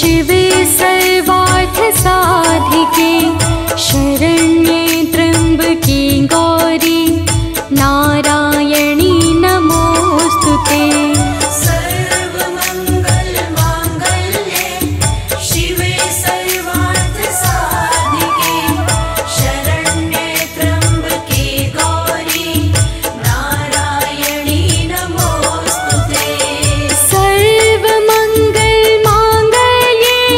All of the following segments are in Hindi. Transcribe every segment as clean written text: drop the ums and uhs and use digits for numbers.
शिवे सर्वार्थ साधिके शरण्ये त्र्यंबके गौरी नारायणी नमोस्तुते। सर्वमंगल मांगल्ये शिवे सर्वार्थ साधिके शरण्ये त्र्यंबके गौरी नारायणी नमोस्तुते। सर्वमंगल मांगल्ये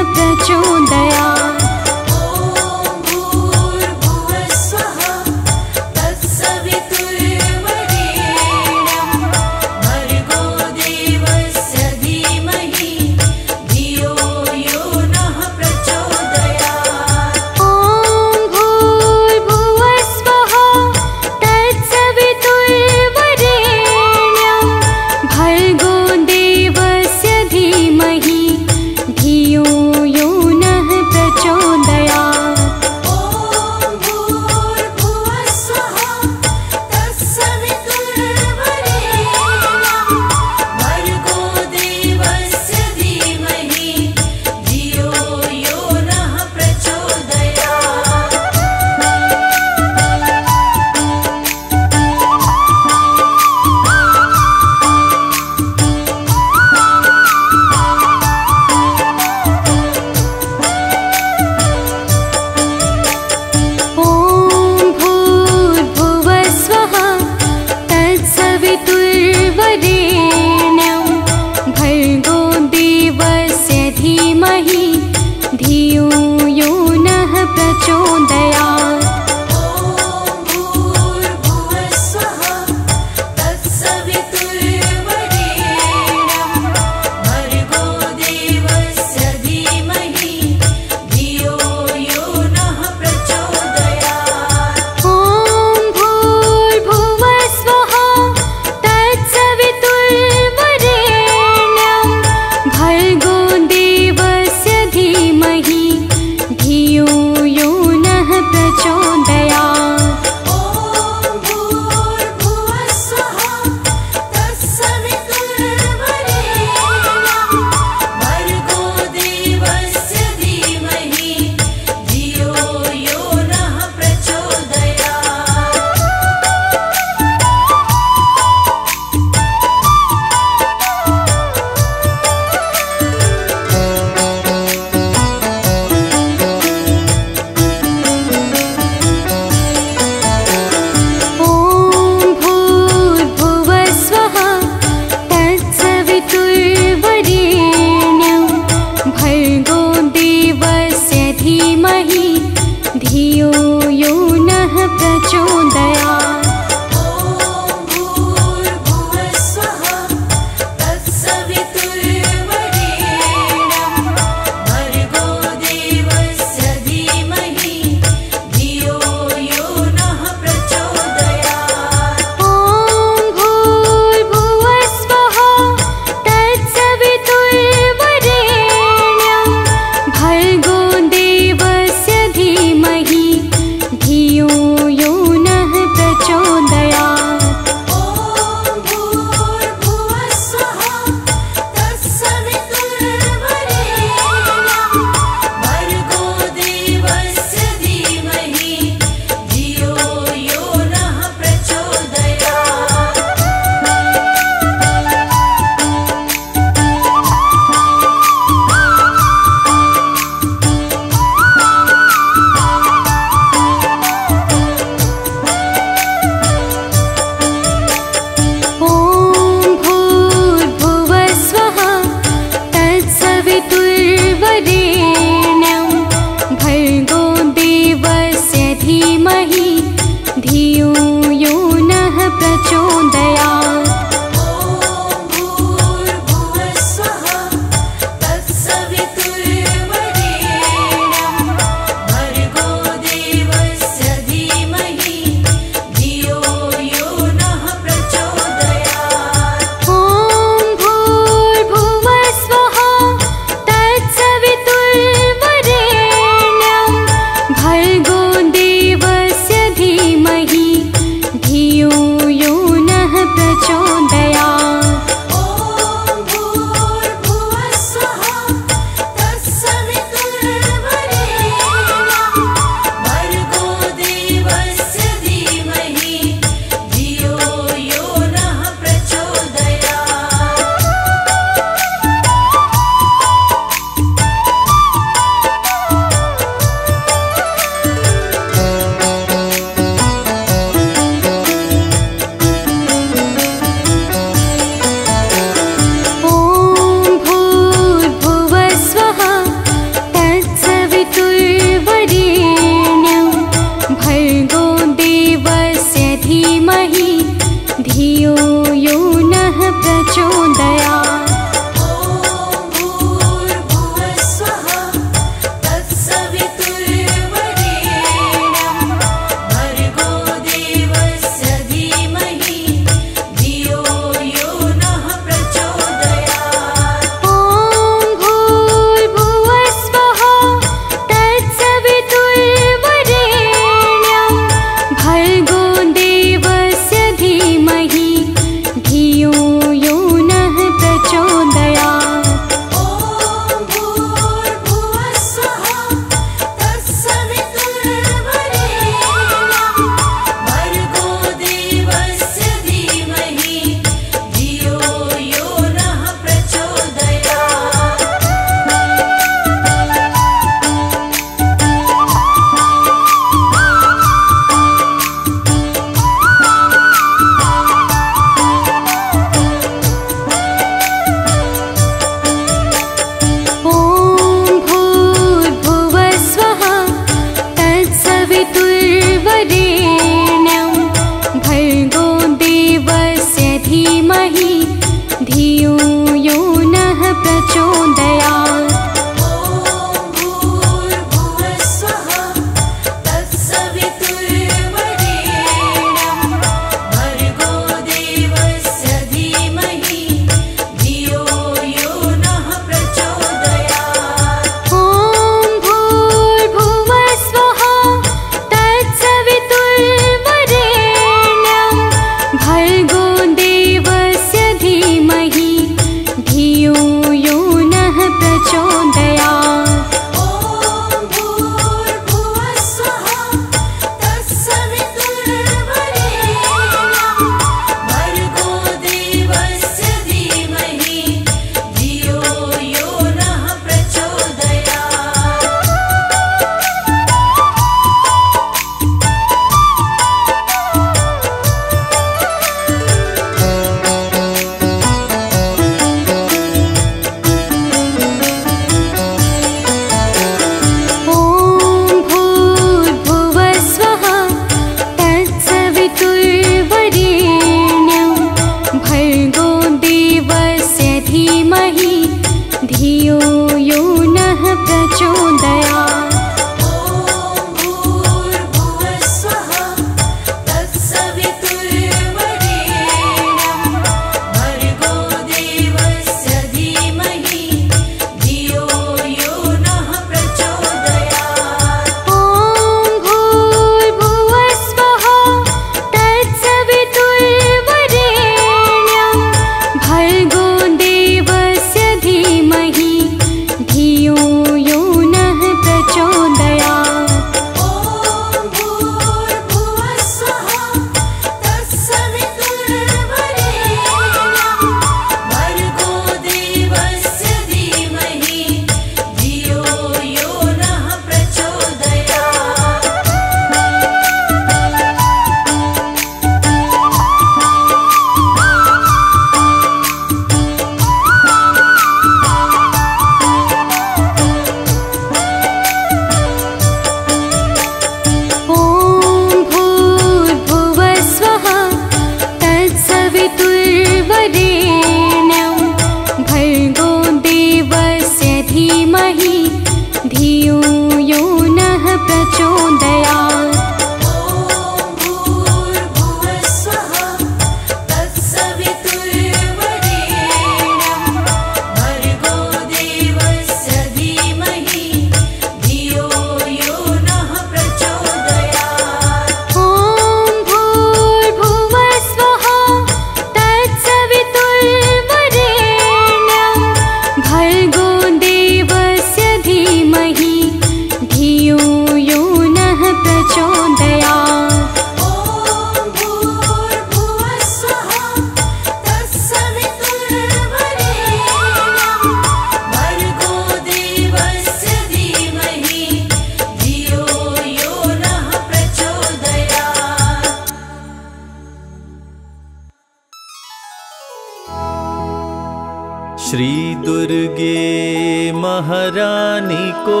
महारानी को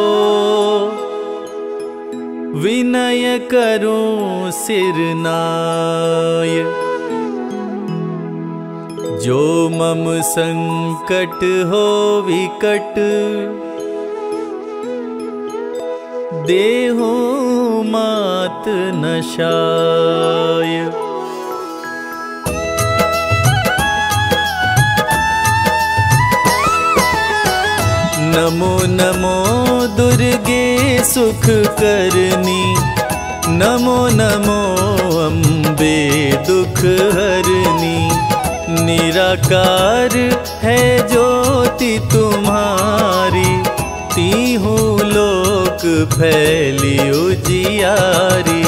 विनय करूं सिरनाय। जो मम संकट हो विकट देहु मात नशाय। नमो नमो दुर्गे सुख करनी, नमो नमो अम्बे दुख हरनी। निराकार है ज्योति तुम्हारी, तीहू लोक फैली उजियारी।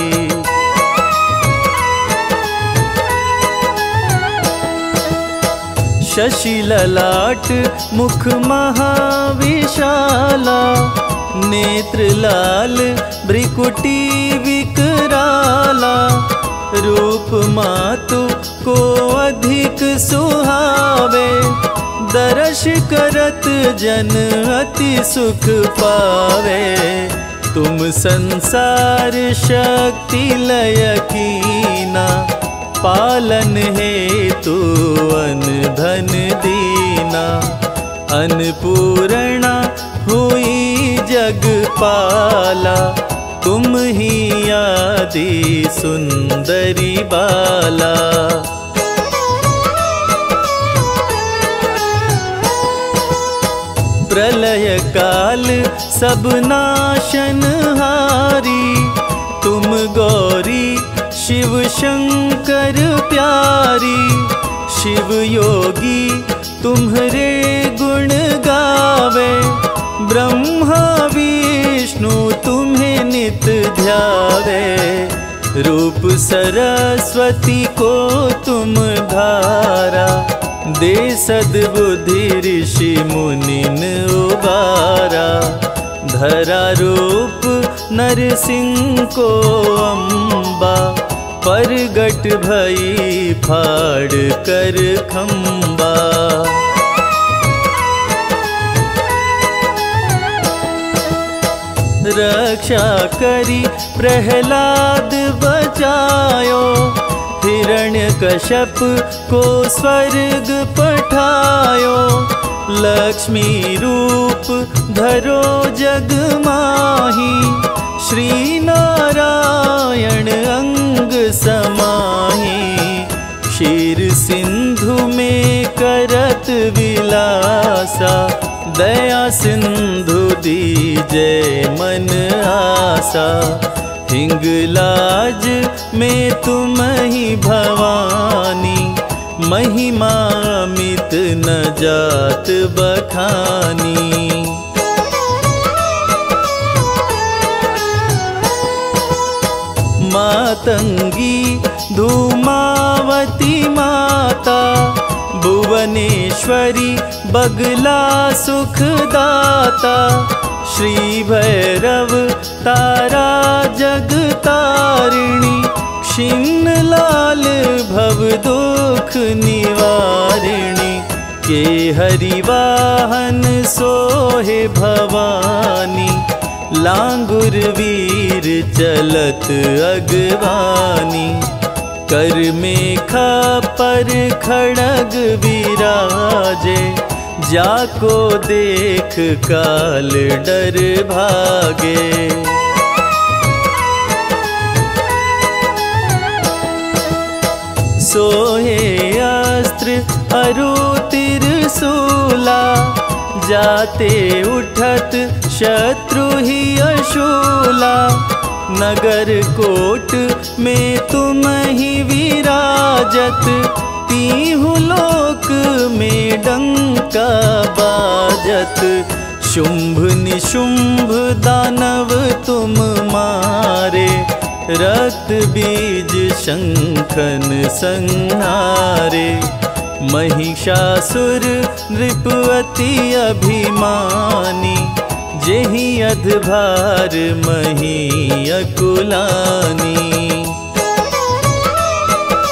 शशि ललाट मुख महाविशाला, नेत्र लाल भ्रिकुटी विकराला। रूप मातु को अधिक सुहावे, दर्श करत जन अति सुख पावे। तुम संसार शक्ति लय कीना, पालन हेतु अन धन दीना। अन्नपूर्णा हुई जगपाला, तुम ही आदि सुंदरी बाला। प्रलय काल सब नाशनहारी, तुम गौरी शिव शंकर प्यारी। शिव योगी तुम्हारे गुण गावे, ब्रह्मा विष्णु तुम्हें नित ध्यावे। रूप सरस्वती को तुम धारा, दे सद्बुद्धि ऋषि मुनिन उबारा। धरा रूप नरसिंह को अम्बा, परगट भई फाड़ कर खम्बा। रक्षा करी प्रहलाद बचायो, हिरण्यकश्यप को स्वर्ग पठायो। लक्ष्मी रूप धरो जग माही, श्री नारायण अंग समाही। क्षीर सिंधु में करत विलासा, दया सिंधु दीजय मन आसा। हिंगलाज में तुम ही भवानी, महिमा मित न जात बखानी। मातंगी धूमावती माता, भुवनेश्वरी बगला सुखदाता। श्री भैरव तारा जगतारिणी, क्षीण लाल भव दुख निवारिणी। के हरिवाहन सोहे भवानी, लांगुर वीर चलत अगवानी। कर मेखा पर खड़ग विराजे, जाको देख काल डर भागे। सोहे अस्त्र अरु त्रिशूला, जाते उठत शत्रु ही अशूला। नगर कोट में तुम ही विराजत, तीहु लोक में डंका बाजत। शुंभ निशुंभ दानव तुम मारे, रक्त बीज शंखन संहारे। महिषासुर नृप अति अभिमानी, जेहि अधभार मही अकुलानी।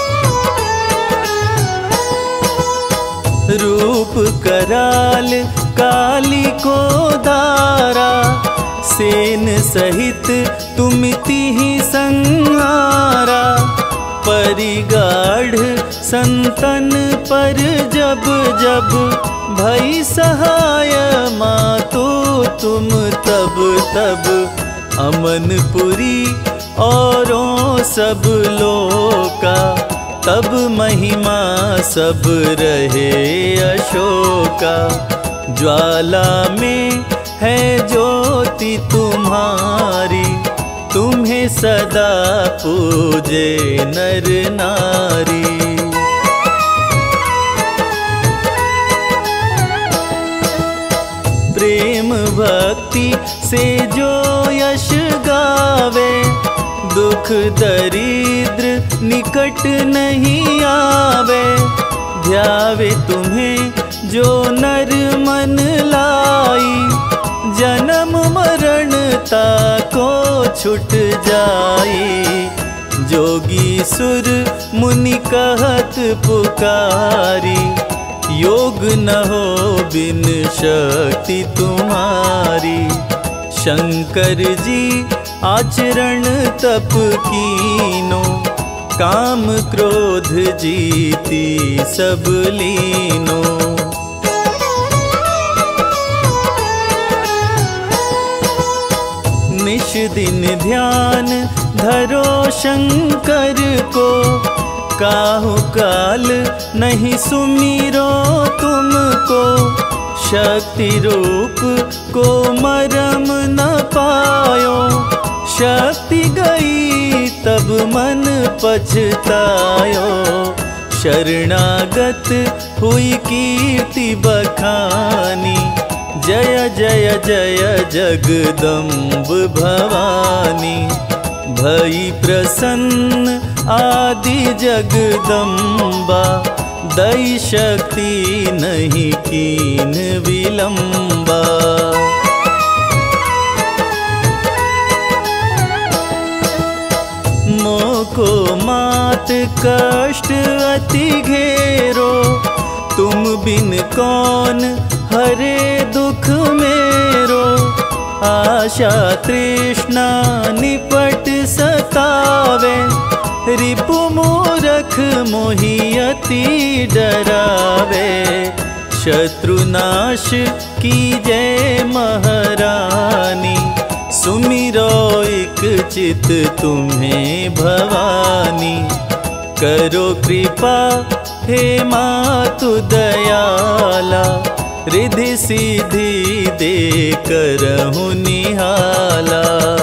रूप कराल काली को धारा, सेन सहित तुमिति ही संहारा। परिगाढ़ संतन पर जब जब भई सहाय मातो तुम तब तब। अमनपुरी औरों सब लोका, तब महिमा सब रहे अशोका। ज्वाला में है ज्योति तुम्हारी, तुम्हें सदा पूजे नर नारी। प्रेम भक्ति से जो यश गावे, दुख दरिद्र निकट नहीं आवे। ध्यावे तुम्हें जो नर मन लाई, जन्म मरणता को छुट जाई। जोगी सुर मुनि कहत पुकारी, योग न हो बिन शक्ति तुम्हारी। शंकर जी आचरण तप कीनो, काम क्रोध जीती सब लीनो। निश दिन ध्यान धरो शंकर को, काहु काल नहीं सुमिरो तुमको। शक्ति रूप को मरम न पायो, शक्ति गई तब मन पछतायो। शरणागत हुई कीर्ति बखानी, जय जय जय जगदम्ब भवानी। भई प्रसन्न आदि जगदम्बा, दई शक्ति नहीं कीन विलंबा। मोको मात कष्ट अति घेरो, तुम बिन कौन हरे दुख मेरो। आशा तृष्णा निपट सतावे, रिपु मूरख मोहियति डरावे। शत्रुनाश कीजै महारानी, सुमिरो एक चित तुम्हें भवानी। करो कृपा हे मातु दयाला, रिद्धि सिद्धि दे करहु निहाला।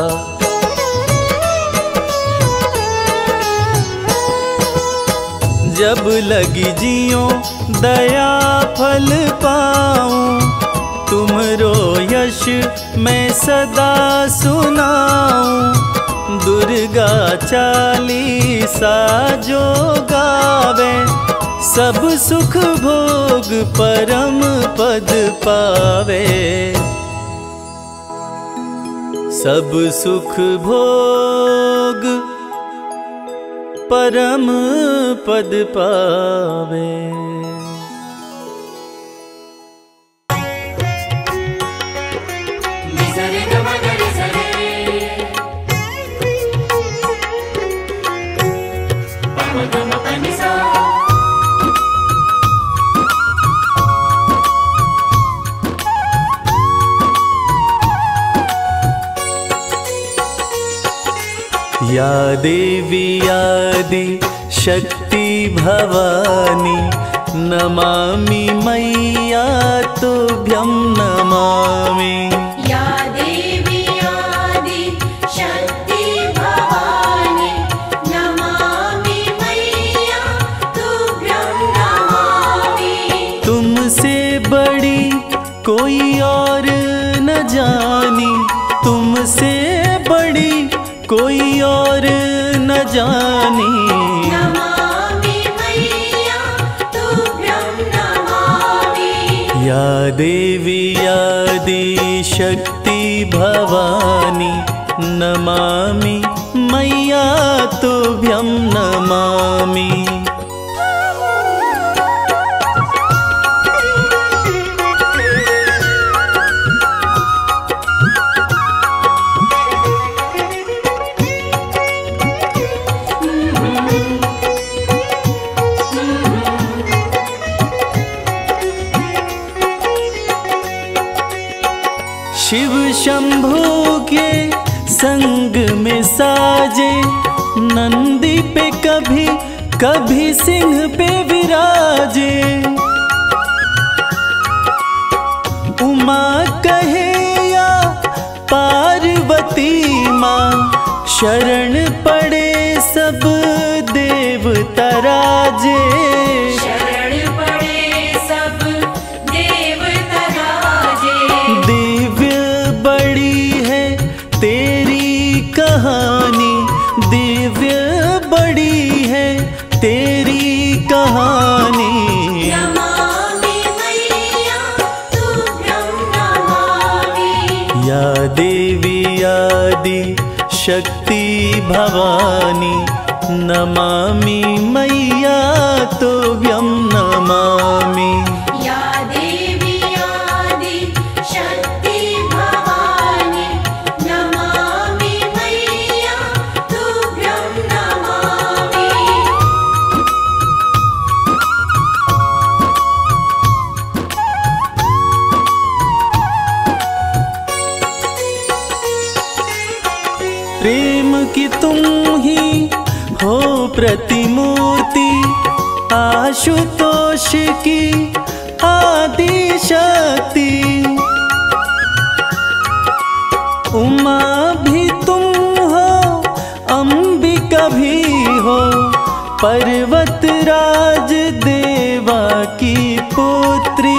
जब लगी जियो दया फल पाऊं, तुमरो यश मैं सदा सुनाऊं। दुर्गा चालीसा जो गावे, सब सुख भोग परम पद पावे। सब सुख भोग परम पद पावे। या देवी आदि शक्ति भवानी, नमामि मैया तुभ्यं नमामि। या देवी आदि शक्ति भवानी, नमामि मैया तुभ्यं नमामि। तुमसे बड़ी कोई और न जानी, तुमसे बड़ी कोई और न जानी। नमामि मैया तुभ्यं नमामि। या देवी आदि शक्ति भवानी, नमामि मैया तुभ्यं नमामि। शिव शंभू के संग में साजे, नंदी पे कभी कभी सिंह पे विराजे। उमा कहे या पार्वती माँ, शरण पड़े सब देवता राजे। शरण पड़े सब देवता राजे। दिव्य बड़ी है तेरी कहानी, दिव्य बड़ी है तेरी कहानी। नमामि मैया तुभ्यं नमामि। या देवी आदि शक्ति भवानी, नमामि मैया तुभ्यं नमामि। या देवी आदि शक्ति भवानी, नमामि मैया तुभ्यं नमामि। प्रेम की तुम ही हो प्रतिमूर्ति, आशुतोष की आदि शक्ति। उमा भी तुम हो, अंबिका भी हो, पर्वतराज देवा की पुत्री।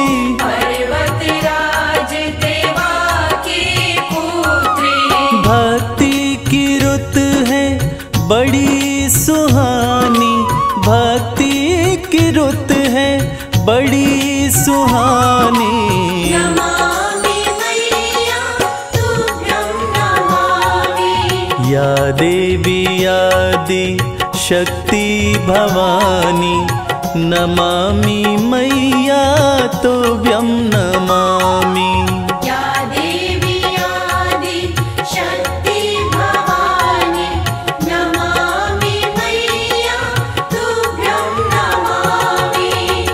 पर्वतराज देवा की पुत्री। भक्ति की रुत है बड़ी सुहानी, भक्ति की रुत है बड़ी सुहानी। नमामि मैया तुभ्यं नमामि। या देवी आदि शक्ति भवानी, नमामि मैया तुभ्यं नमामि। या देवी आदि शक्ति भवानी, नमामि मैया तुभ्यं नमामि।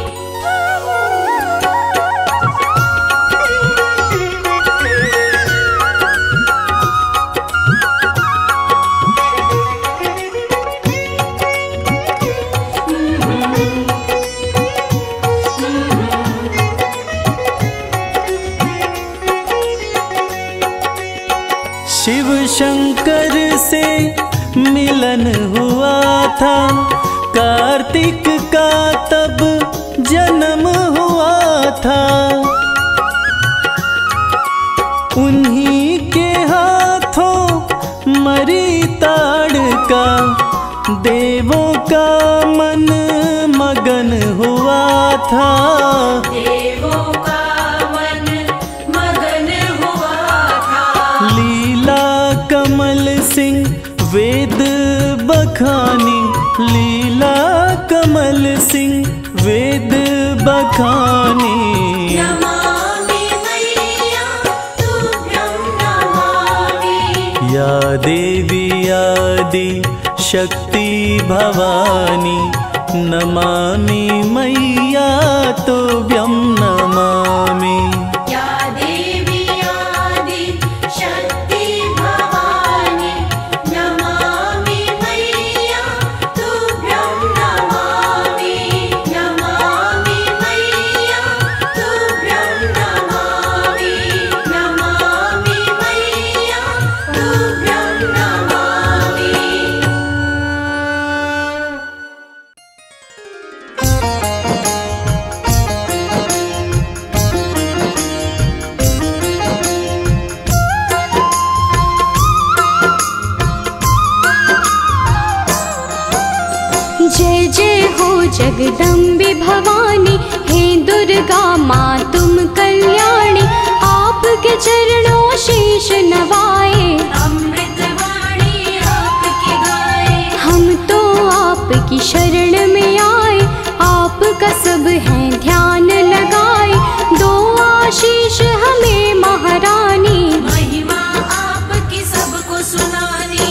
शिव शंकर से मिलन हुआ था, कार्तिक का तब जन्म हुआ था। उन्हीं के हाथों मरी ताड़का, देवों का मन मगन हुआ था। देवों का मन मगन हुआ था। लीला कमल सिंह वेद बखानी, लीला कमल सिंह वेद बखानी। नमामि मैया तुभ्यं नमामि। या देवी आदि शक्ति भवानी, नमामि मैया तुभ्यं नमामि। या देवी आदि शक्ति भवानी, नमामि मैया तुभ्यं नमामि। नमामि मैया तुभ्यं नमामि। नमामि मैया तुभ्यं नमामि। जय जय हो जगदम्बे भवानी, हे दुर्गा माँ तुम कल्याणी। आपके चरणों शीश नवाए, अमृतवाणी आपकी गाए। हम तो आपकी शरण में आए, आपका सब है ध्यान लगाए। दो आशीष हमें महारानी, महिमा आपकी सबको सुनानी।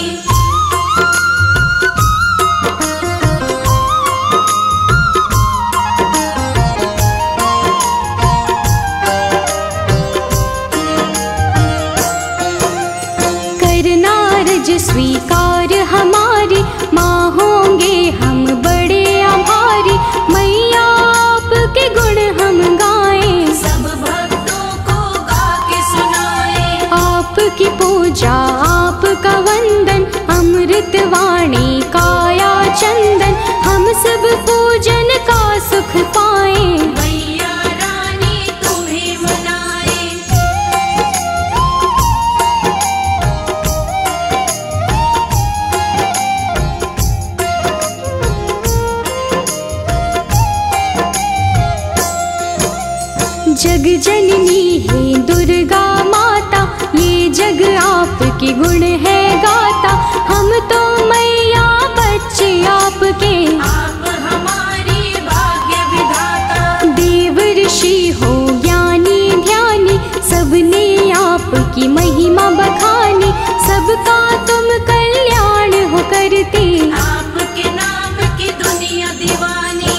स्वीकार हमारी, माँ होंगे हम बड़े आभारी। मैया आपके गुण हम गाएं, सब भक्तों को गा के सुनाए। आपकी पूजा आपका वंदन, अमृत वाणी काया चंदन। हम सब पूजन का सुख पाएं, मैया रानी तुम्हें मनाए। जग जननी है दुर्गा माता, ये जग आपके गुण है गाता। हम तो मैया बच्चे आपके, आप हमारी भाग्य विधाता। देव ऋषि हो ज्ञानी ध्यानी, सबने आपकी महिमा बखानी। सबका तुम कल्याण हो करते, आपके नाम की दुनिया दीवानी।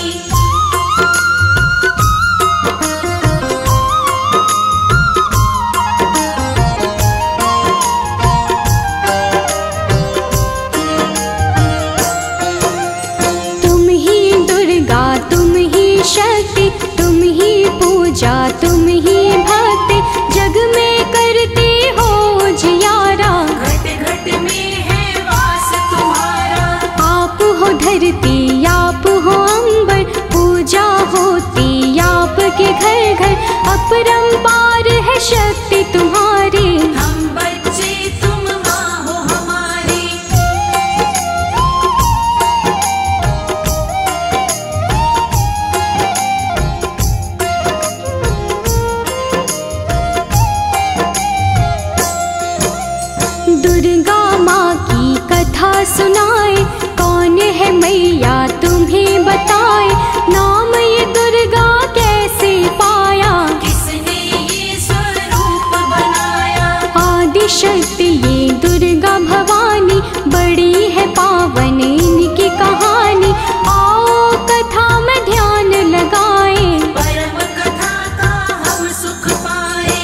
तुम ही दुर्गा तुम ही शक्ति, तुम ही पूजा तुम ही भक्ति। जग में करते हो जियारा, घट घट में है वास तुम्हारा। आप हो धरती आप हो अंबर, पूजा होती आपके घर घर। अपरंपार है शक्ति तुम्हारी, हम बच्चे तुम माँ हो हमारी। दुर्गा माँ की कथा सुनाए, कौन है मैया तुम्हें बताए। नाम ये दुर्गा कैसे पाया, किसने ये स्वरूप बनाया। आदि शक्ति ये दुर्गा भवानी, बड़ी है पावन इनकी कहानी। आओ कथा में ध्यान लगाएं, परम कथा का हम सुख पाए।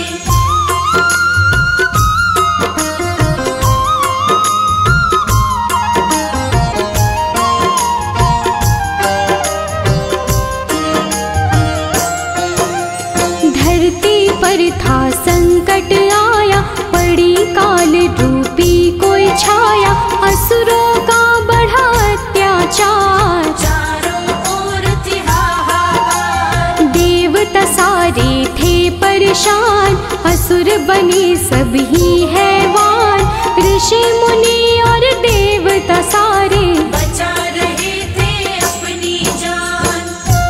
धरती पर था संकट आया, पड़ी काल रूपी कोई छाया। असुरों का बढ़ा अत्याचार, चारों ओर थी हाहाकार। देवता सारे थे परेशान, असुर बने सभी हैवान। ऋषि मुनि और देवता सारे, बचा रहे थे अपनी जान।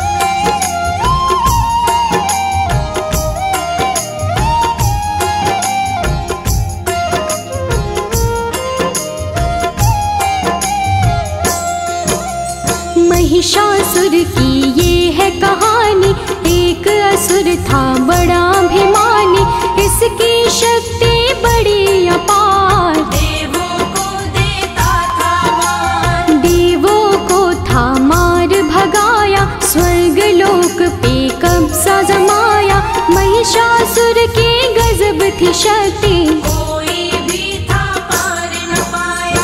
महिषासुर की ये है कहानी, एक असुर था बड़ा अभिमानी। इसकी शक्ति बड़ी अपार, देवों को देता था मान। देवों को था मार भगाया, स्वर्ग लोक पे कब्जा जमाया। महिषासुर की गजब थी शक्ति, कोई भी था पार न पाया।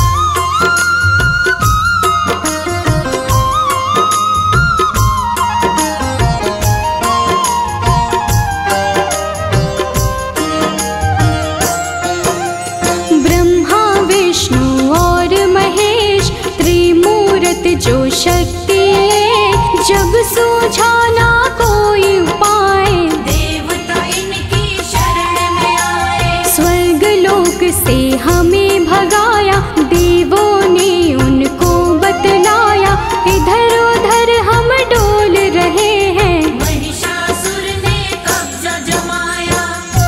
ब्रह्मा विष्णु और महेश, त्रिमूर्त जो शक्ति एक। जब सूझा ना कोई उपाय, देवता इनकी शरण में आए। स्वर्ग लोक से हमें भगाया, देवों ने उनको बतलाया। इधर उधर हम डोल रहे हैं, महिषासुर ने कब्जा जमाया।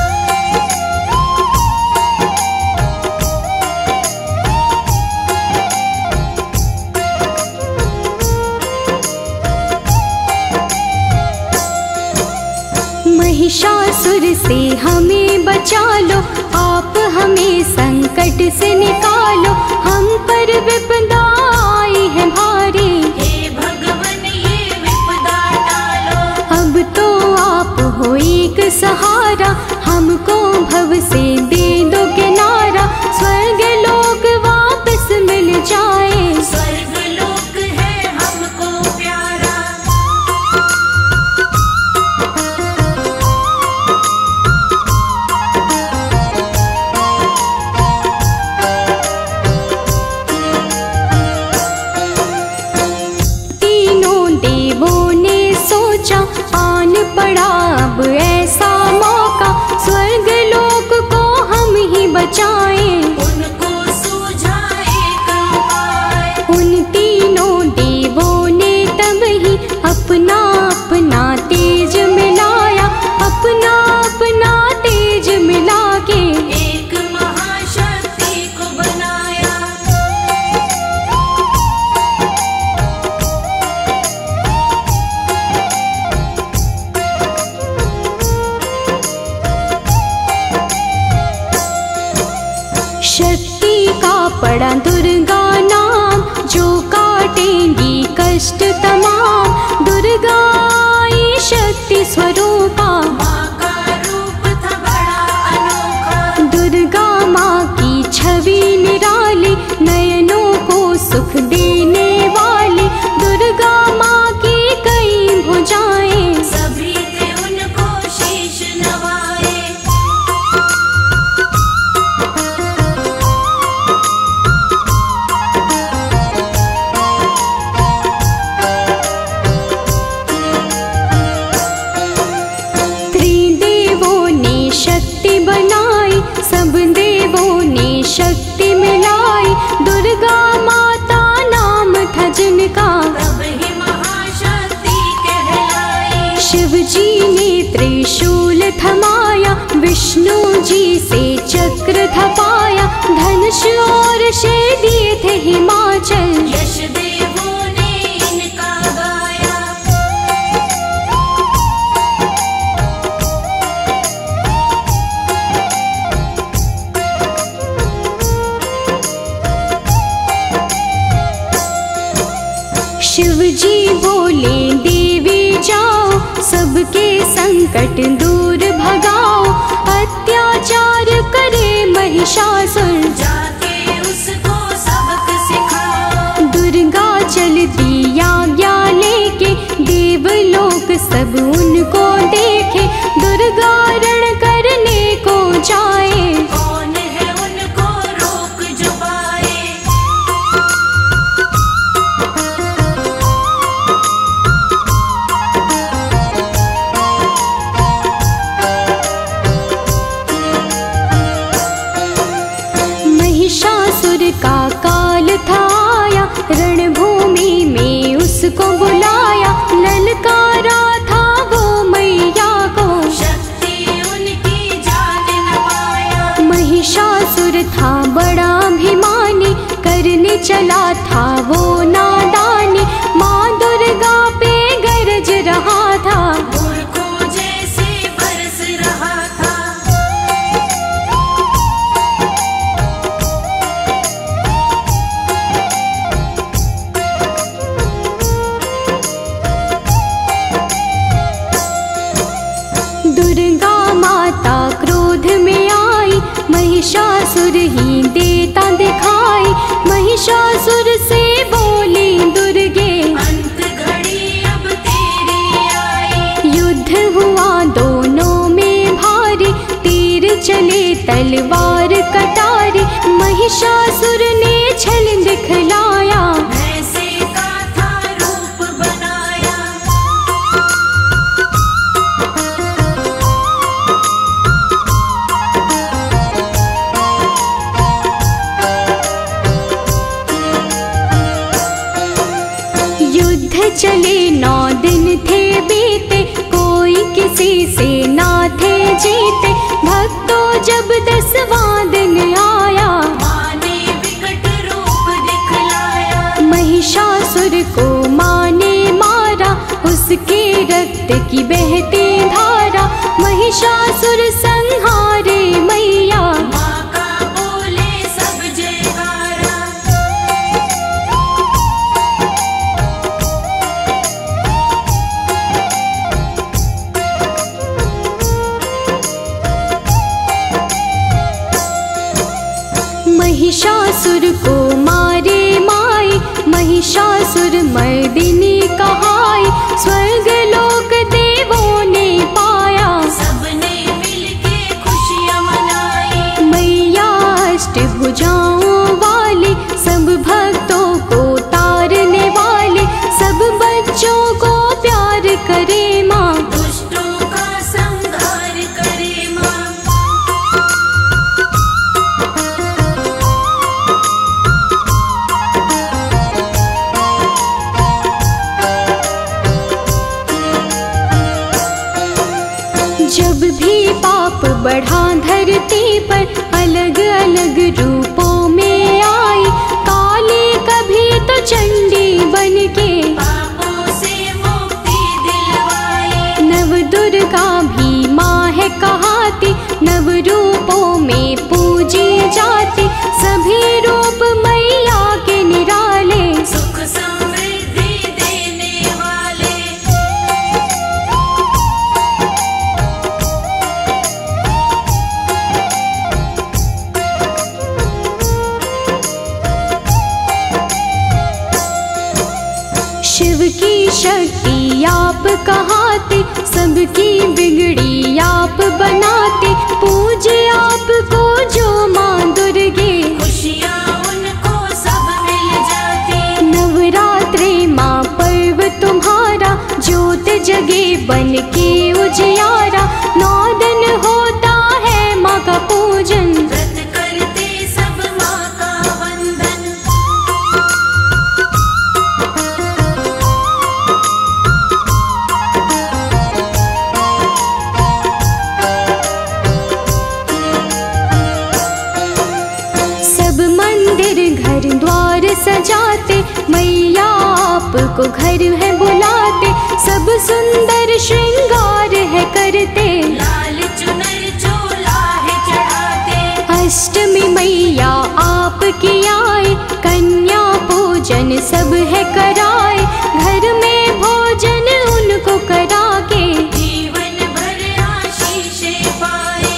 महिषासुर से हमें बचा लो, आप हमें संकट से निकालो। हम पर विपदा आई है भारी, हे भगवन ये विपदा टालो। अब तो आप हो एक सहारा। हमको भव से दे दो किनारा, स्वर्ग लोक शक्ति का पड़ा दुर्गा नाम, जो काटेंगी कष्ट तमाम। दुर्गा आई शक्ति स्वरूपा, माँ का रूप था बड़ा अनोखा। दुर्गा माँ की छवि निराली, नयनों को सुख देने वाली। दुर्गा माँ की कई भुजाएं, सभी थे उनको शीश नवाए। त्रिदेवों ने शक्ति बनाई, सब देवों ने शक्ति मिलाई। दुर्गा माता नाम था जिनका, तब ही महाशक्ति कहलाई। शिव जी ने त्रिशूल थमाया, विष्णु जी से चक्र थपाया। धनुष और शर दिए थे हिमाचल, यश देवों ने इनका गाया। शिव जी बोले देवी जाओ, सबके संकट दूर भगाओ। अत्याचार करे महिषासुर, जाके उसको सबक सिखाओ। दुर्गा चलती आज्ञा लेके, देवलोक सब उनको देखे। दुर्गा रण करने को जाए, कौन है उनको रोक जो पाए। महिषासुर का काल था आया, रणभूमि में उसको बुलाया। ललकारा था वो मैया को, शक्ति उनकी जान न पाया। महिषासुर था बड़ा अभिमानी, करने चला था वो नादानी। माँ दुर्गा पे गरज रहा था, मूर्खों जैसे बरस रहा था। दुर्गा माता क्रोध में आई, महिषासुर ही देता दिखाई। महिषासुर से बोली दुर्गे, अंत घड़ी अब तेरी आई। युद्ध हुआ दोनों में भारी, तीर चले तलवार कटारी। महिषासुर ने छल दिखलाया, भैंसे का था रूप बनाया। युद्ध चले 9 दिन थे बीते, कोई किसी से ना थे जीते। भक्तों जब 10वां दिन आया, माँ ने विकट रूप दिखलाया। महिषासुर को माँ ने मारा, उसके रक्त की बहती धारा। महिषासुर संहारे मैया, माँ का बोले सब जयकारा। महिषासुर को मारे माई, महिषासुर मर्दिनी कहाई। स्वर्ग लोक देवों ने पाया, सबने मिलके खुशियाँ मनाई। मैया अष्टभुजाओं वाली, सब भक्तों को तारने वाली। सब बच्चों को प्यार करे माँ, दुष्टों का संहार करे माँ। जब भी पाप बढ़ा धरती पर, अलग अलग रूपों में आई। काली कभी तो चंडी बनके, पापों से मुक्ति दिलवाई। नव दुर्गा भी माँ है कहाती। नव रूपों में पूजा पूजी जाती, सभी रूप मैया के निराले। सुख समृद्धि देने वाले। शिव की शक्ति आप कहाते, सबकी बिगड़ी आप बनाते, पूजे आपको जो माँ दुर्गे, खुशियाँ उनको सब मिल जाती। नवरात्रे माँ पर्व तुम्हारा, ज्योत जगे बन के उजियारा, 9 दिन होता है माँ का पूजन। व्रत करते सब माँ का वंदन। सब मंदिर घर द्वार सजाते, मैया आपको घर है बुलाते, सब सुंदर श्रृंगार है करते, लाल चुनर चोला है चढ़ाते। अष्टमी मैया आपकी आए, कन्या पूजन सब है कराए, घर में भोजन उनको करा के, जीवन भर आशीषें पाए।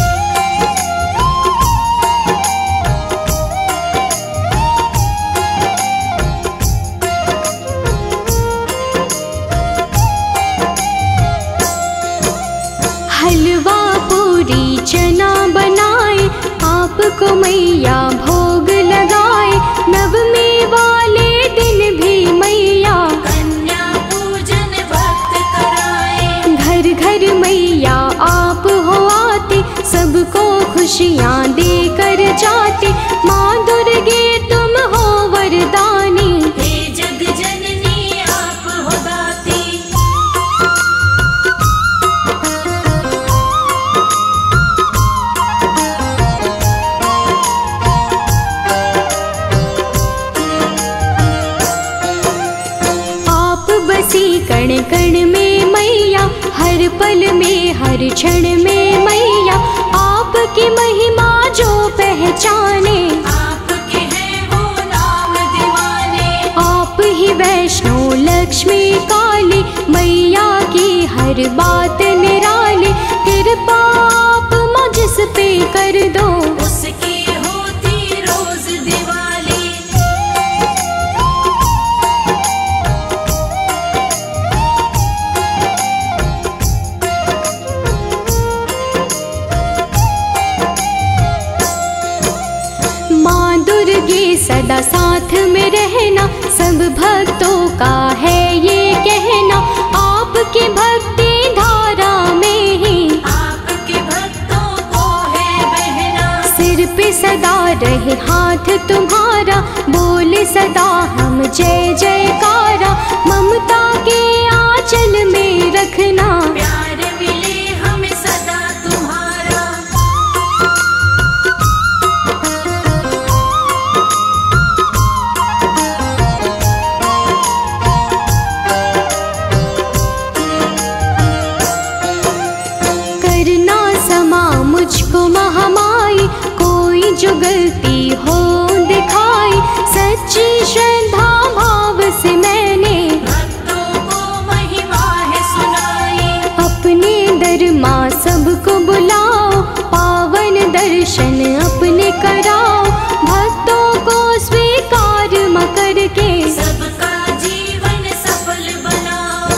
हलवा पूरी चना बनाए, आपको मैया भोग लगाए, नवमी वाले दिन भी मैया कन्या पूजन भक्त कराए। घर घर मैया आप हो आते, सबको खुशियाँ देकर जाते, माँ दुर्गे तुम हो वरदानी। हे जग जननी आप हो दाती। आप बसी कण कण में मैया, हर पल में हर क्षण में मैया, आपकी महिमा जो पहचाने, आपके हैं वो नाम दीवाने। आप ही वैष्णो लक्ष्मी काली, मैया की हर बात निराली, कृपा आप मुझ पे कर दो, उसकी होती रोज दिवाली। माँ दुर्गे सदा साथ में रहना, सब भक्तों का है ये कहना, आपकी भक्ति धारा में ही आपके भक्तों को है बहना। सिर पे सदा रहे हाथ तुम्हारा, बोले सदा हम जय जयकारा, ममता के आंचल में रखना, प्यार मिले हमें सदा तुम्हारा। करना समा मुझको महामाई, कोई जो गलती हो दिखाई, सच्ची श्रद्धा भाव से मैंने भक्तों को महिमा है सुनाई। अपने दर माँ सबको बुलाओ, पावन दर्शन अपने कराओ, भक्तों को स्वीकार माँ करके, सबका जीवन सफल बनाओ।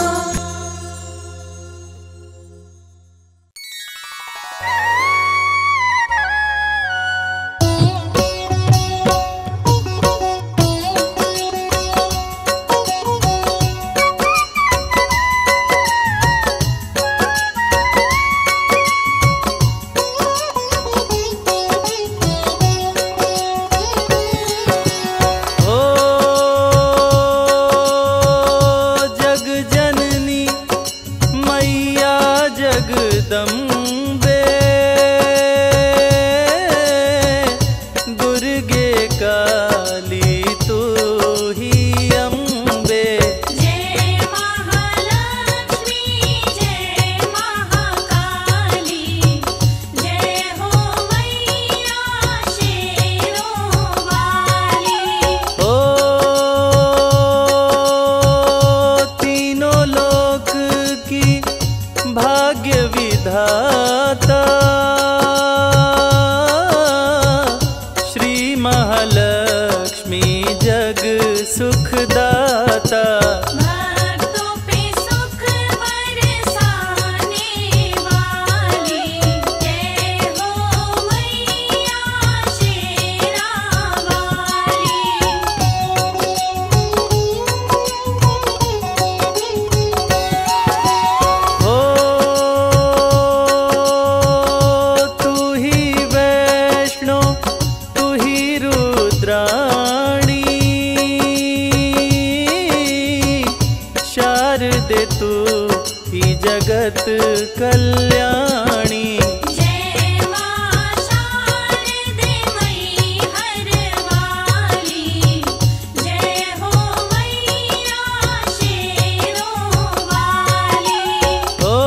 कल्याणी। जय मां शारदे मई हर वाली, जय हो मैया शेरों वाली। ओ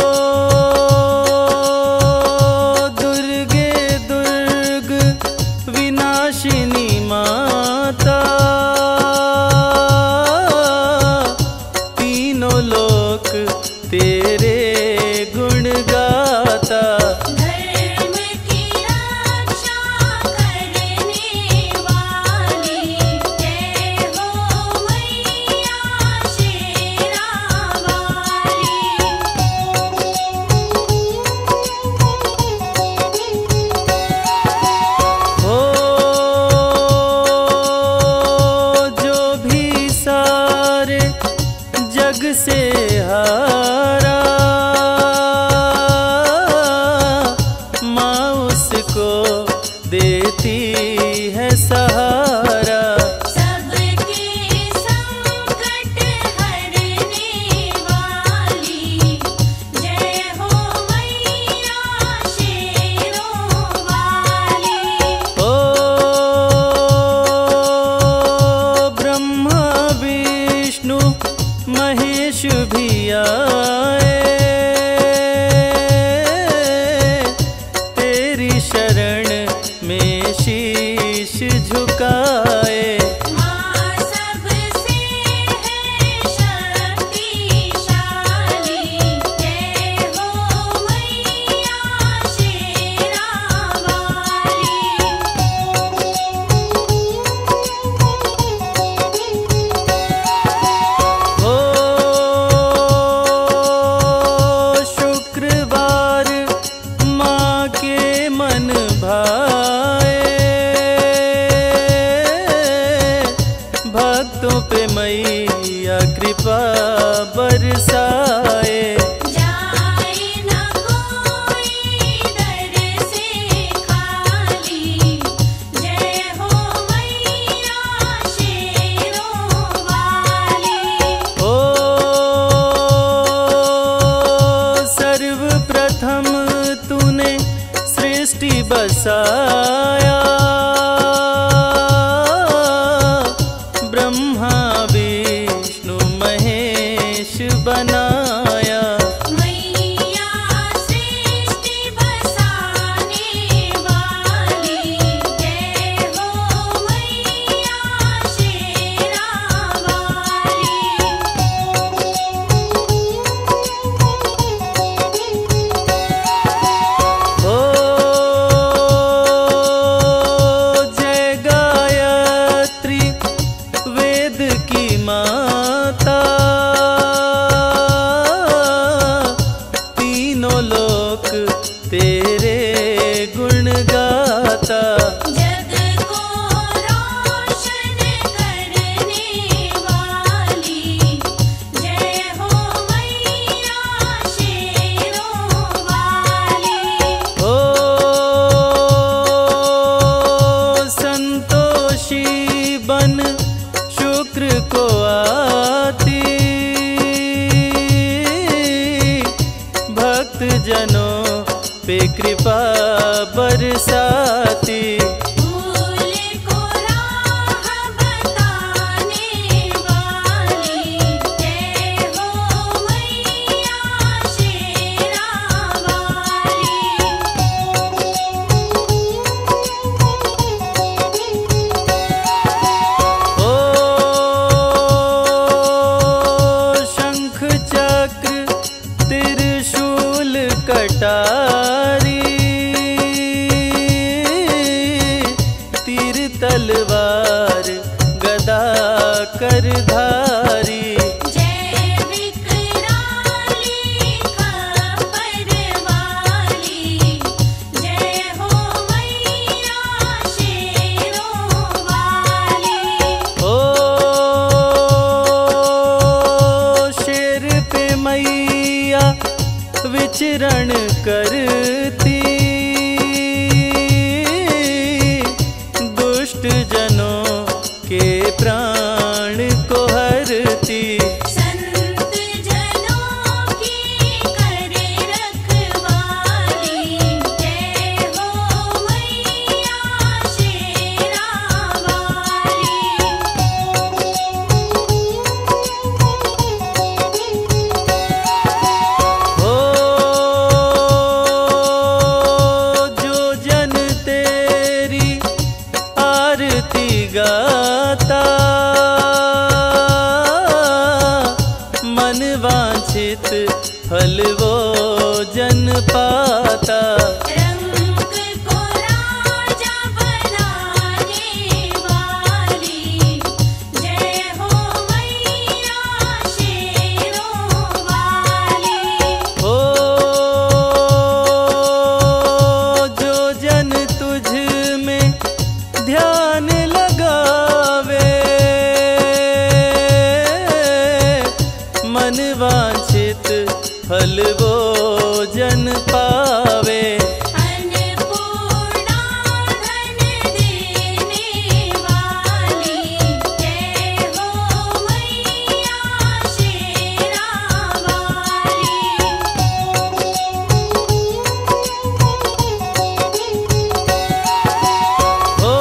दुर्गे दुर्ग विनाशिनी माता, तीनों लोक तेरे गुण गाता। धर्म की रक्षा करने वाली, जय हो मैया शेरा वाली। हो जो भी सारे जग से हारा, माँ उसको देती है सहारा। सबके संकट हरने वाली, जय हो मैया शेरों वाली। ओ ब्रह्मा विष्णु महेश भी आए, तेरी शरण में शीश झुकाए। मां सबसे है शक्तिशाली, जय हो मैया शेरा वाली। हो शुक्रवार माँ के मन भाए, भक्तों पे मैया कृपा बरसाए। जाए न कोई दर से खाली, जय हो मैया शेरों वाली। ओ सर्वप्रथम तूने सृष्टि बसाया, ब्रह्मा विष्णु महेश बनाया। मैया सृष्टि बसाने वाली, जय हो मैया शेरा वाली। ओ जय गायत्री वेद की माता, तीनों लोक तेरे गुण गाता। जग को रोशन करने वाली, जय हो मैया शेरों वाली। ओ संतोषी बन शुक्र को आती, भक्त जनों पे कृपा बरसाती। भूल को राह बताने वाली, जय हो मैया शेरा वाली। ओ शंख चक्र त्रिशूल कटारी, तीर तलवार गदा करधारी। जय विकराली खपर वाली, जय हो मैया शेरों वाली। ओ शेर पे मैया विचरण करती, दुष्ट जनों के प्राण को हर गाता, मन वांछित फल वो जन पाता। रंग को राजा बनाने वाली, जय हो मैया शेरों वाली। हो जो जन तुझ में ध्यान लगावे, मन वांछित फल वो जन पावे। अन्नपूर्णा धन देने वाली, जय हो मैया शेरा वाली। हो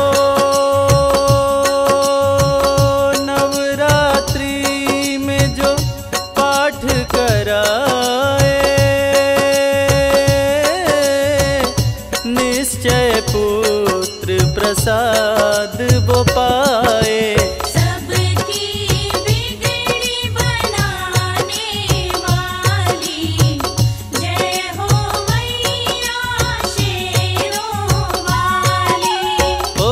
नवरात्रि में जो पाठ कराए, निश्चय पुत्र प्रसाद वो पाए। सबकी बिगड़ी बनाने वाली, जय हो मैया शेरों वाली। ओ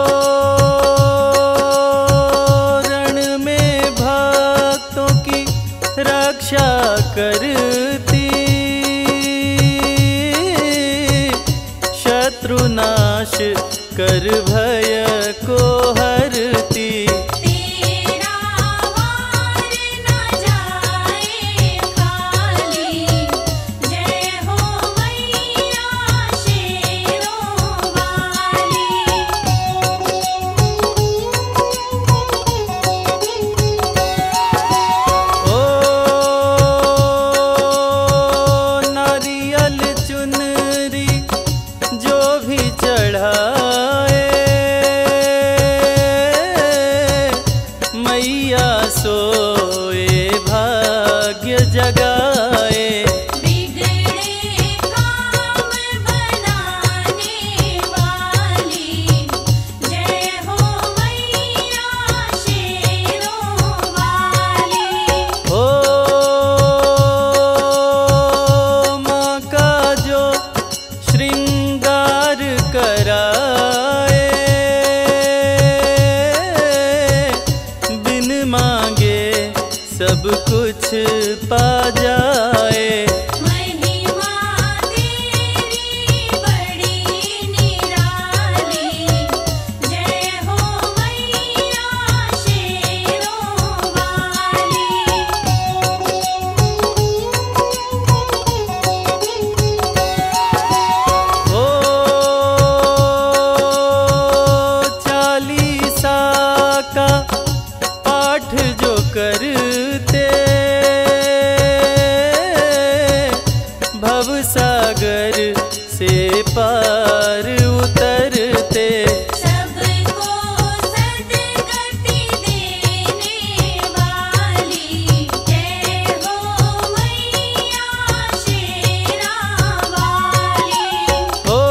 रण में भक्तों की रक्षा करती, शत्रुनाश कर भय को हरती। तेरा वार न जाए खाली, जय हो मैया शेरों वाली। ओ नारियल चुनरी जो भी चढ़ाए, मैया सोए भाग्य जगाए। बिगड़े काम बनाने वाली, जय हो मैया शेरों वाली। हो माँ का जो श्रृंगार कराए, बिन मांगे सब कुछ पा जाए। महिमा तेरी बड़ी निराली, जय हो मैया शेरों वाली। हो चालीसा का पाठ जो करते, भवसागर से पार उतरते। सबको सद्गति देने वाली, जय हो मैया शेरा वाली। हो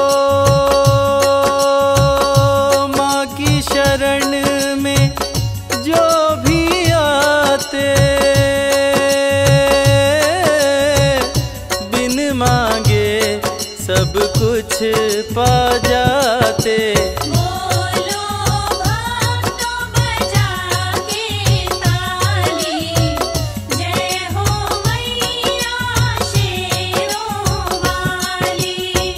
माँ की शरण में जो भी आते, बिन मांगे सब कुछ पा जाते। बोलो भक्तों बजा के ताली, जय हो मैया शेरों वाली।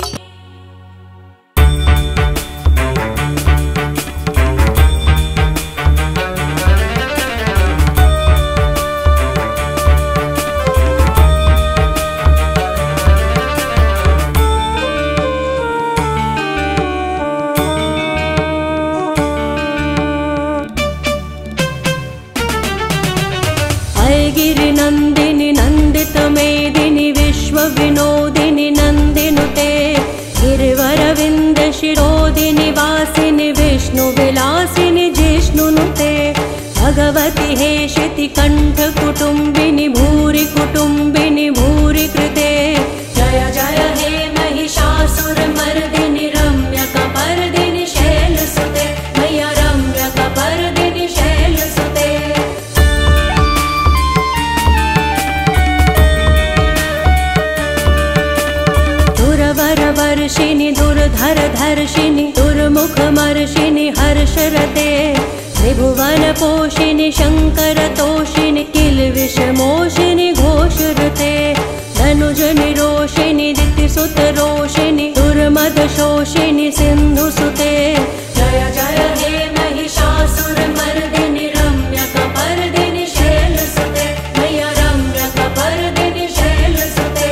गिरिनन्दिनि नन्दित मेदिनि विश्वविनोदिनि नन्दिनुते, गिरिवरविन्द शिरोदिनि वासिनि विष्णुविलासिनि जिष्णुनुते। भगवति हेशिति कण्ठ कुटुम्बिनि भूरि कुटुम्बिनि भूरि कृते। जय जय हे महिषासुरमर्दिनि रम्यकपर्दिनि शैलसुते, मैया रम्य मुखमर्षिणि हर्षरते त्रिभुवन पोषिणि शंकर तोषिणि किल्बिषमोषिणि घोषरते धनुज निरोषिणि दितिसुत रोषिणि दुर्मद शोषिणि सिंधुसुते जय जय हे महिषासुरमर्दिनि रम्यकपर्दिनि शैलसुते मैया रम्यकपर्दिनि शैलसुते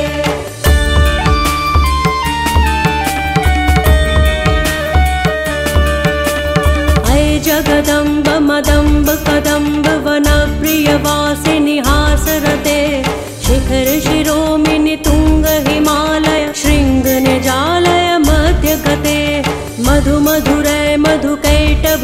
अय जगदम्ब मदम्ब कदम्ब वनप्रियवासिनि हासरते शिखर शिरोमिनि तुंग हिमालय शृंग निजालय मध्यगते मधु मधुरै मधु कैटभ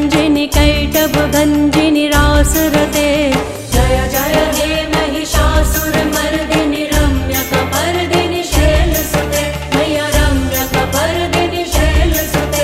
गंजिनि रासरते जय जय हे महिषासुरमर्दिनि रम्यकपर्दिनि शैलसुते मैया रम्यकपर्दिनि शैलसुते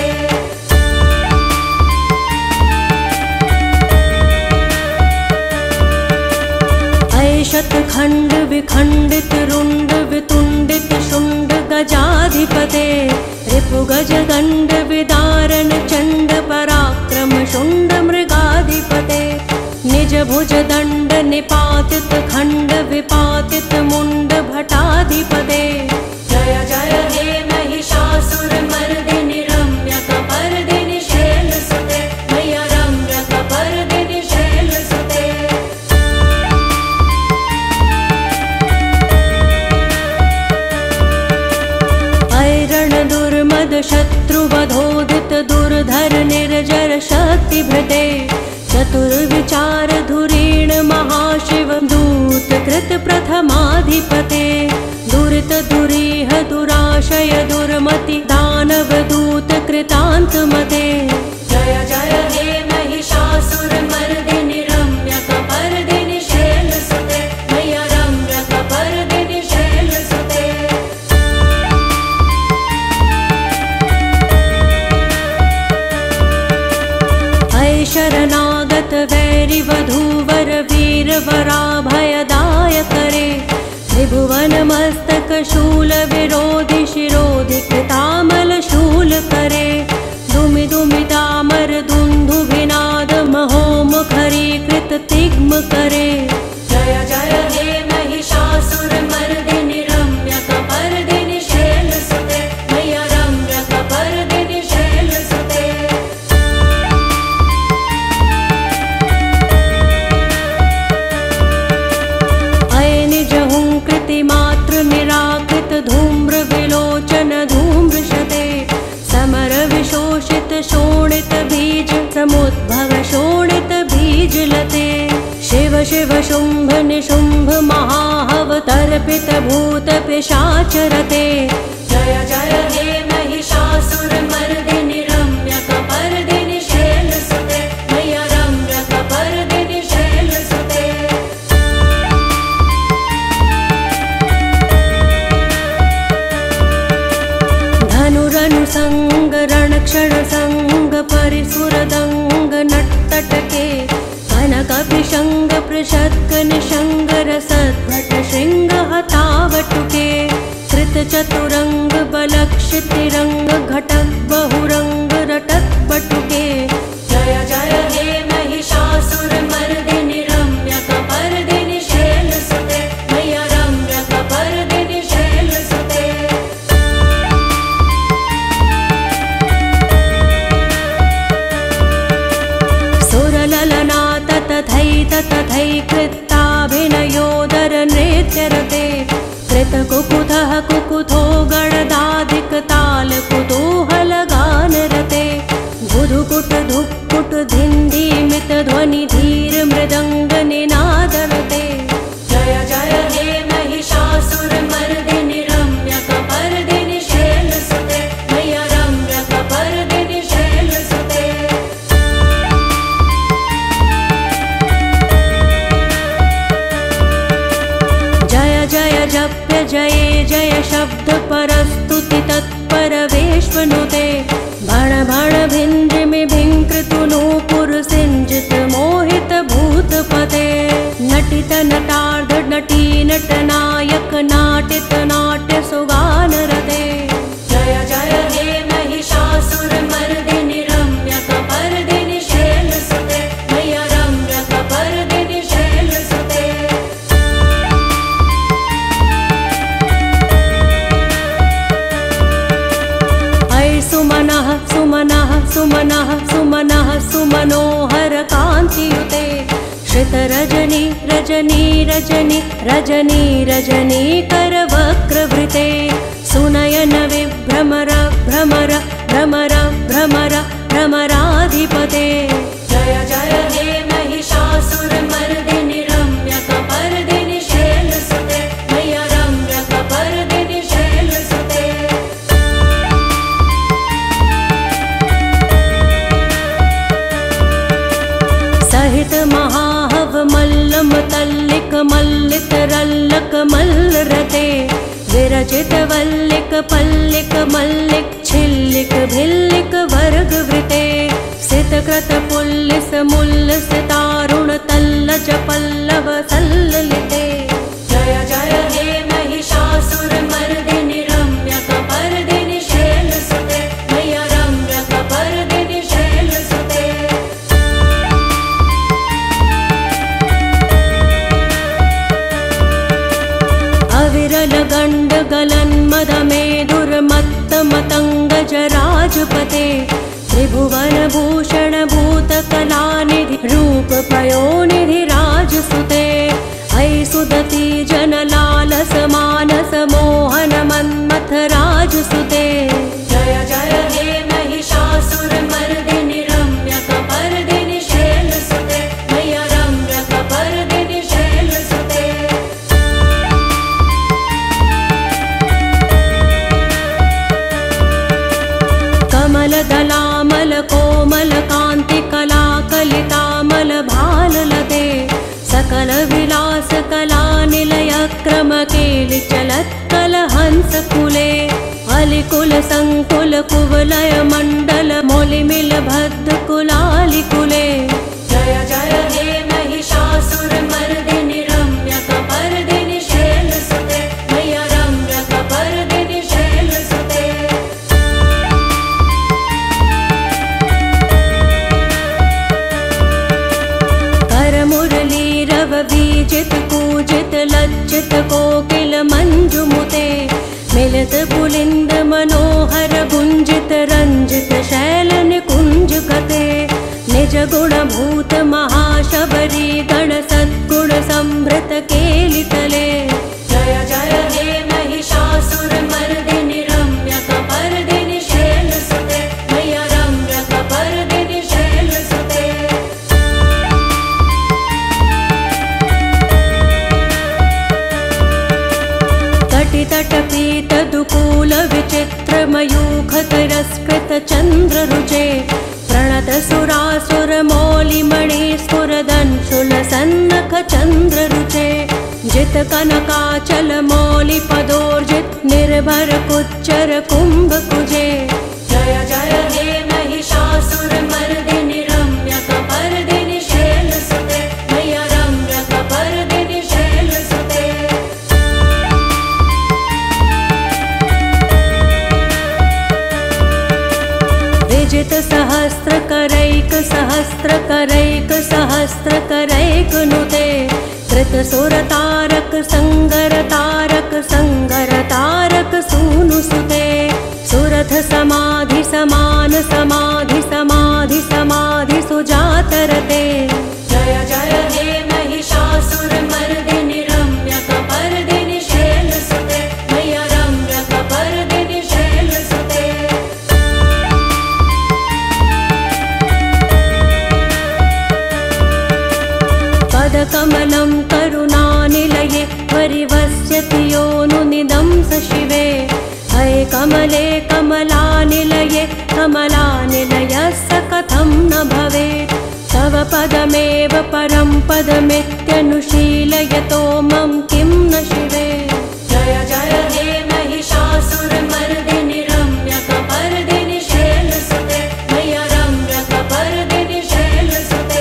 शतखंड विखंडित रुंड वितुंडित शुंड गजाधिपते रिपु गज गंड विदारण चंड पराक्रम शुंड मृगाधिपते निज भुज दंड निपातित खंड विपातित मुंड भटाधिपते जय जय हे महिषासुरमर्दिनि रम्यकपर्दिनि शैलसुते मैया रम्यकपर्दिनि शैलसुते दुर्मद शत्रुवधोदित दुर्धर निर्जर शक्तिभृते चतुर्विचार धुरीण महाशिव दूत कृत प्रथमाधिपते दुरित दुरीह दुराशय दुर्मति दानव दूत कृतांतमते जय जय हे महिषासुरमर्दिनि रम्यकपर्दिनि शैलसुते मैया रम्यकपर्दिनि शैलसुते शरणागत वैरि वधूवर वीर वराभयदाय करे त्रिभुवन मस्तक शूल विरोधि शिरोधि कृतामल शूल करे दुमि दुमि तामर दुंदु विनाद महोमुखरी कृत तिग्म करे जय जय हे महिषासुरमर्दिनि रम्यकपर्दिनि शैलसुते मैया रम्यकपर्दिनि शैलसुते मात्र निराकृत धूम्र विलोचन धूम्रशते समर विशोषित शोणित बीज समुद्भव शोणित बीज लते शिव शिव शुंभ निशुंभ महाहव तर्पित भूत पिशाचरते जय जय हे महिषासुरमर्दिनि रम्यकपर्दिनि शैलसुते मैया रम्यकपर्दिनि शैलसुते धनुरनुसंग रणक्षण संग परिसुरदंग नट्टटके कनकपिशंग पृषत्क निशंग रसद्भट शृंग हतावटुके कृत चतुरंग बलक्षितिरंग घटक बहुरंग रटक बटुके जय जय हे महिषासुरमर्दिनि रम्यकपर्दिनि शैलसुते मैया रम्यकपर्दिनि शैलसुते सुरललनात तथैकृत्ताभिनयोदर नृत्यरते कृतकुकुथः कुकुथो गणदाधिक ताल कुतूहल गानरते धुधुकुट धुक्कुट धिन्धिमित ध्वनि धीर मृदंग निनादरते जय जय हे महिषासुरमर्दिनि रम्यकपर्दिनि शैलसुते मैया रम्यकपर्दिनि शैलसुते जप्य जये जय शब्द परस्तुति तत्पर वेश्मनुते भण भण भिंजिमि भिंकृतु नूपुर सिंजित मोहित भूतपते नटित नटार्ध नटी नटनायक नाटित नाट्य सुगान रते जय जय हे महिषासुरमर्दिनि रजनी रजनी रजनीकर वक्रवृते सुनयन विभ्रमर भ्रमर भ्रमर भ्रमर भ्रमराधिपते जय जय हे महिषासुरमर्दिनि रम्यकपर्दिनि शैलसुते मय्या रम्यकपर्दिनि शैलसुते सहित महाहव मल्लम तल्लिक मल्लित रल्लक मल्लरते विरचित वल्लिक पल्लिक मल्लिक छिल्लिक भिल्लिक वर्गवृते सितकृत पुल्लिस मुल्लिस तारुण तल्लज पल्लव सल्ललिते जय जय हे महिषासुरमर्दिनि रम्यकपर्दिनि शैलसुते मय्या रम्यकपर्दिनि शैलसुते अविरल गण्ड गलन्मदमेदुर्मत्त मतङ्गजराजपते त्रिभुवन भूषण भूत कलानिधि रूप पयोनिधि राजसुते ऐ सुदती जनलालस मानस मोहन मन्मथ राजसुते जय जय हे महिषासुरमर्दिनि रम्यकपर्दिनि शैलसुते मय्या रम्यकपर्दिनि शैलसुते कमलदलामल कोमल कांति कला कलितामल भाललते सकल विलास कला निलय क्रम केलि चलत् कल हंस कुले अलिकुल संकुल कुवलय मंडल मोलिमिल भद्द कुलालि कुले जय जय हे महिषासुरमर्दिनि रम्यकपर्दिनि शैलसुते मय्या रम्यकपर्दिनि शैलसुते मुरलीरव बीजित कूजित लज्जित कोकिल मंजुमुते मिलित पुलिंद मनोहर गुंजित रंजित शैल निकुंज कते निज गुण भूत महाशबरी गण सद्गुण संभृत केलितले जय जय हे महिषासुरमर्दिनि रम्यकपर्दिनि शैलसुते मय्या रम्यकपर्दिनि शैलसुते तटपीत दुकूल विचित्र मयूख तिरस्कृत चंद्र रुचे प्रणत सुरासुर मौलि मणि स्फुरदंशुल सन्नख चंद्र रुचे जित कनकाचल मौलि पदोर्जित निर्भर कुच्चर कुंभ कुजे जय जय हे महिषासुरमर्दिनि रम्यकपर्दिनि शैलसुते मय्या रम्यकपर्दिनि शैलसुते विजित सहस्र करैक सहस्र करैक सहस्र करैक नुते कृत सुर तारक संगर तारक संगर तारक सूनु सुते सुरथ समाधि समान समाधि समाधि समाधि सुजातरते जय जय हे महिषासुरमर्दिनि रम्यकपर्दिनि शैलसुते मय्या रम्यकपर्दिनि शैलसुते पदकमलं करुणानिलये परिवस्यति योनुनिदं स शिवे हये कमले कमलानिलये कमलानिलयस्य कथं न भवेत् तव पदमेव परं पदमित्यनुशीलयतो मम किं न शिवे जय जय हे महिषासुरमर्दिनि रम्यकपर्दिनि शैलसुते मय्या रम्यकपर्दिनि शैलसुते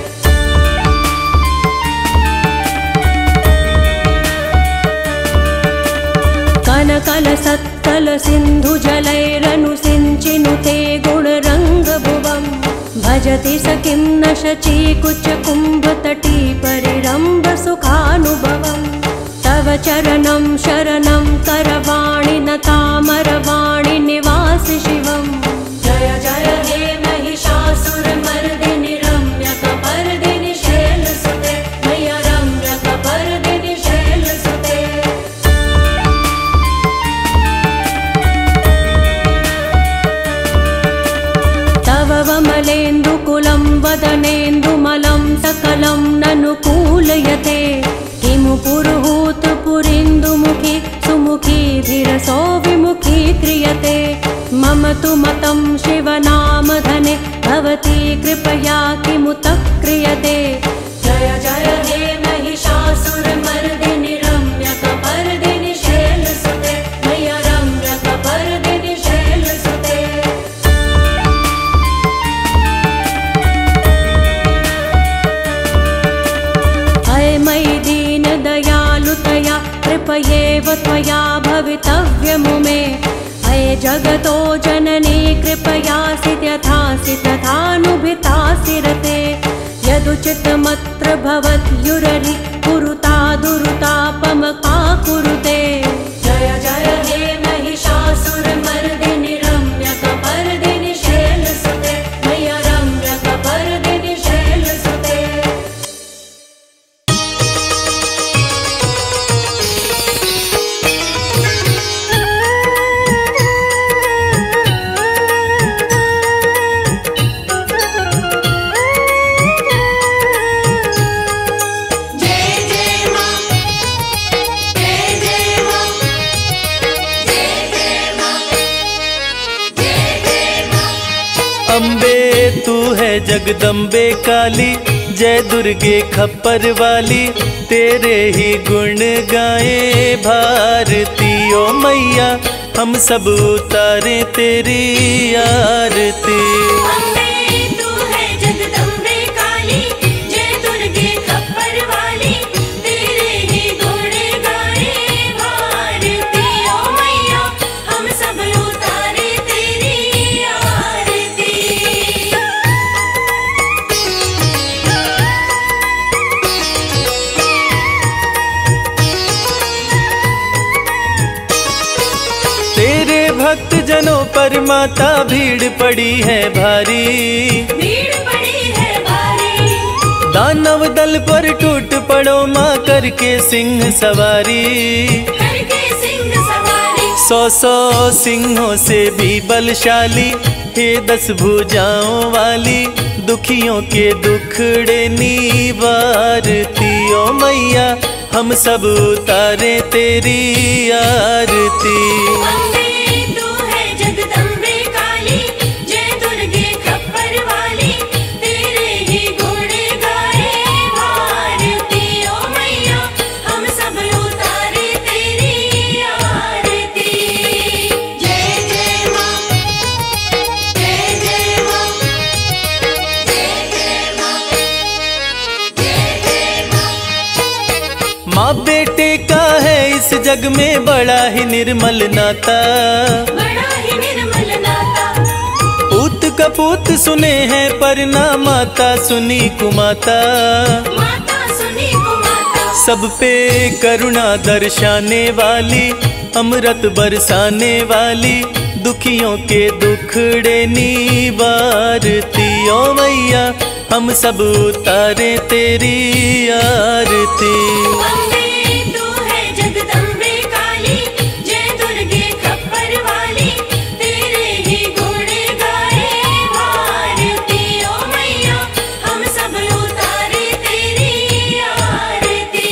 कनकल सत्कल सिंधु जलैरनुसिञ्चिनुते गुणरङ्गभुवम् भजति स किं न शचीकुच कुम्भतटी परिरम्भ सुखानुभवम् तव चरणं शरणं करवाणि न तामरवाणि निवासि शिवम् जय जय हे महिषासुरमर्दिनि रम्यकपर्दिनि शैलसुते मय्या रम्यकपर्दिनि नवमलेन्दुकुलं वदनेन्दुमलं सकलं ननुकूलयते किमु पुरुहूत पुरीन्दुमुखी सुमुखी धीरसो विमुखी क्रियते मम तु मतं शिवनामधने भवती कृपया किमुत क्रियते जय जय हे महिषासुरमर्दिनि रम्यकपर्दिनि शैलसुते मय्य रम्यकपर्दिनि शैलसुते अये मयि दीनदयालुतया कृपयेव त्वया भवितव्यमु मे अये जगतो जननी कृपयासि यथासि तथानुभितासि रते यदुचितमत्र भवत्युररि कुरुता दुरुतापमका कुरुते जय जय हे महिषासुरमर्दिनि रम्यकपर्दिनि शैलसुते मय्य रम्यकपर्दिनि शैलसुते अम्बे तू है जगदम्बे काली, जय दुर्गे खप्पर वाली, तेरे ही गुण गाए भारती। ओ मैया हम सब उतारे तेरी आरती। अम्बे तू है जगदम्बे काली, जय दुर्गे खप्पर वाली, तेरे ही गुण गाए भारती। ओ मैया हम सब उतारे तेरी आरती। तेरे भक्त जनों पर माता भीड़ पड़ी है भारी, भीड़ पड़ी है भारी। दानव दल पर टूट पड़ो माँ करके सिंह सवारी। करके सिंह सवारी। 100 सिंहों से भी बलशाली, हे 10 भुजाओं वाली, दुखियों के दुखड़े निवारती। ओ मैया हम सब उतारे तेरी आरती। अम्बे तू है जगदम्बे काली, जय दुर्गे खप्पर वाली, तेरे ही गुण गाए भारती। ओ मैया हम सब उतारे तेरी आरती। जय जय माँ, जय जय माँ, जय जय माँ, जय जय माँ। माँ बेटे का है इस जग में बड़ा ही निर्मल नाता, बड़ा ही निर्मल नाता। पूत कपूत सुने हैं पर ना माता सुनी कुमाता। माता सुनी कुमाता। सब पे करुणा दर्शाने वाली, अमृत बरसाने वाली, दुखियों के दुखड़े निवारती। ओ मैया हम सब उतारे तेरी आरती। अम्बे तू है जगदम्बे काली, जय दुर्गे खप्पर वाली, तेरे ही गुण गाए भारती। ओ मैया हम सब उतारे तेरी आरती।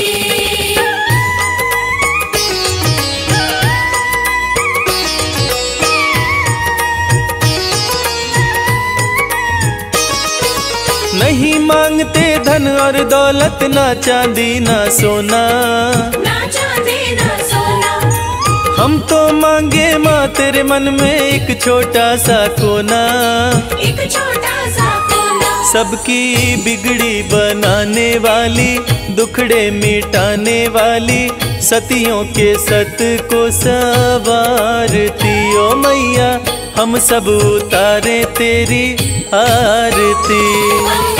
नहीं मांगते धन और दौलत, ना चांदी ना सोना, ना चांदी ना सोना। हम तो मांगे माँ तेरे मन में एक छोटा सा कोना। एक छोटा सा कोना। सबकी बिगड़ी बनाने वाली, दुखड़े मिटाने वाली, सतियों के सत को सवारती। ओ मैया हम सब उतारे तेरी आरती।